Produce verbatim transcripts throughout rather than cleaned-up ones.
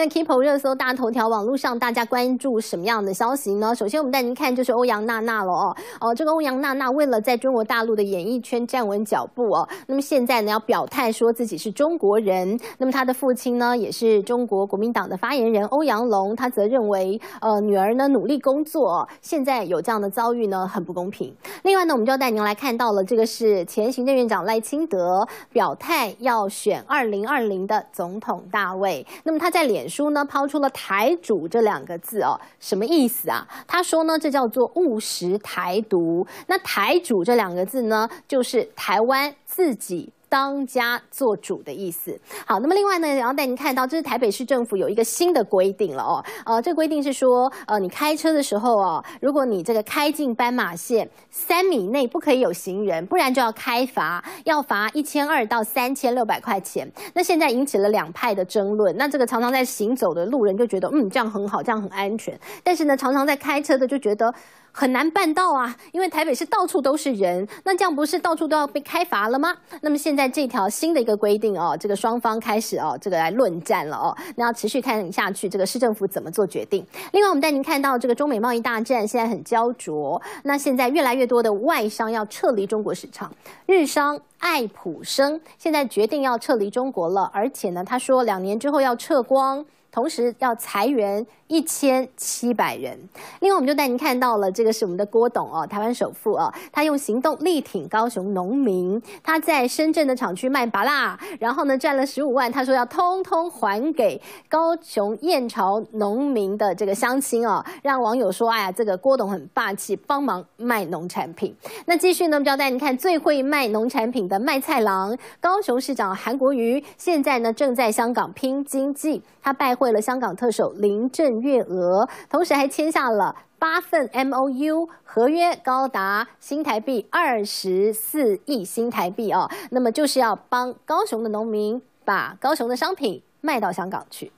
天的 Keep 热搜大头条，网络上大家关注什么样的消息呢？首先，我们带您看就是欧阳娜娜了哦。哦，这个欧阳娜娜为了在中国大陆的演艺圈站稳脚步哦，那么现在呢要表态说自己是中国人。那么她的父亲呢也是中国国民党的发言人欧阳龙，他则认为呃女儿呢努力工作，现在有这样的遭遇呢很不公平。另外呢，我们就要带您来看到了，这个是前行政院长赖清德表态要选二零二零的总统大位。那么他在脸书呢抛出了台主这两个字哦，什么意思啊？他说呢，这叫做务实台独。那台主这两个字呢，就是台湾自己当家做主的意思。好，那么另外呢，然后带您看到，这是台北市政府有一个新的规定了哦。呃，这个规定是说，呃，你开车的时候哦，如果你这个开进斑马线三米内不可以有行人，不然就要开罚，要罚一千二到三千六百块钱。那现在引起了两派的争论。那这个常常在行走的路人就觉得，嗯，这样很好，这样很安全。但是呢，常常在开车的就觉得很难办到啊，因为台北市到处都是人，那这样不是到处都要被开罚了吗？那么现在这条新的一个规定哦，这个双方开始哦，这个来论战了哦，那要持续看下去，这个市政府怎么做决定。另外，我们带您看到这个中美贸易大战现在很焦灼，那现在越来越多的外商要撤离中国市场，日商爱普生现在决定要撤离中国了，而且呢，他说两年之后要撤光。同时要裁员一千七百人。另外，我们就带您看到了，这个是我们的郭董哦，台湾首富哦，他用行动力挺高雄农民。他在深圳的厂区卖芭乐，然后呢赚了十五万，他说要通通还给高雄燕巢农民的这个乡亲哦，让网友说，哎呀，这个郭董很霸气，帮忙卖农产品。那继续呢，我们就要带您看最会卖农产品的卖菜郎，高雄市长韩国瑜，现在呢正在香港拼经济，他拜会了香港特首林郑月娥，同时还签下了八份 M O U 合约，高达新台币二十四亿新台币哦。那么就是要帮高雄的农民把高雄的商品卖到香港去。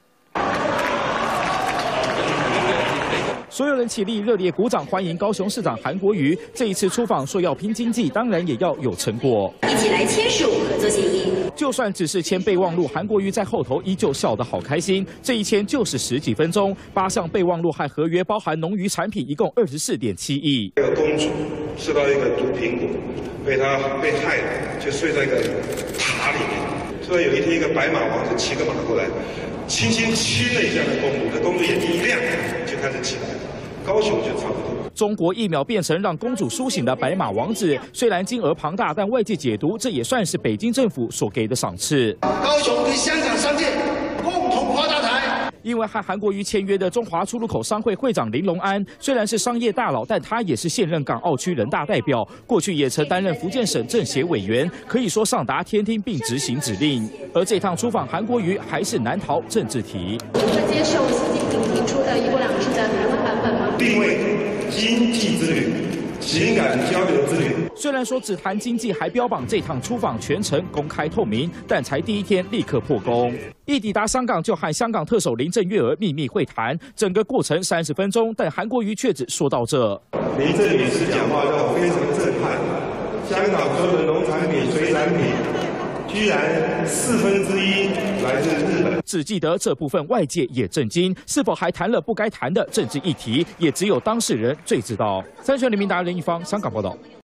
所有人起立，热烈鼓掌，欢迎高雄市长韩国瑜这一次出访，说要拼经济，当然也要有成果。 一起来签署合作协议。 就算只是签备忘录，韩国瑜在后头依旧笑得好开心。这一签就是十几分钟，八项备忘录和合约包含农渔产品，一共二十四点七亿。 这个公主吃到一个毒苹果，被她被害了，就睡在一个塔里面。突然有一天，一个白马王子骑个马过来，轻轻亲了一下那公主，那公主眼睛一亮，就开始起来了。高雄就差不多。 中国一秒变成让公主苏醒的白马王子，虽然金额庞大，但外界解读这也算是北京政府所给的赏赐。 高雄跟香港商界共同发大财。 因为和韩国瑜签约的中华出入口商会会长林龙安，虽然是商业大佬，但他也是现任港澳区人大代表，过去也曾担任福建省政协委员，可以说上达天听并执行指令。而这趟出访，韩国瑜还是难逃政治题。 会接受习近平提出的一国两制的台湾版本吗？ 定位经济之旅。情感交流之旅。 虽然说只谈经济，还标榜这趟出访全程公开透明，但才第一天立刻破功。一抵达香港就和香港特首林郑月娥秘密会谈，整个过程三十分钟，但韩国瑜却只说到这。 林郑女士讲话让我非常震撼，香港所有的农产品、水产品。居然四分之一来自日本。 只记得这部分，外界也震惊，是否还谈了不该谈的政治议题，也只有当事人最知道。三选人民达人一方，香港报道。